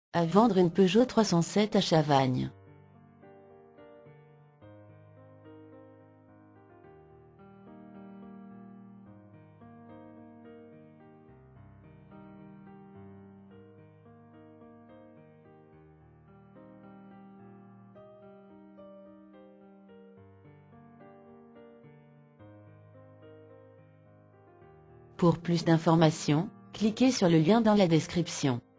À vendre une Peugeot 307 à Chavagne. Pour plus d'informations, cliquez sur le lien dans la description.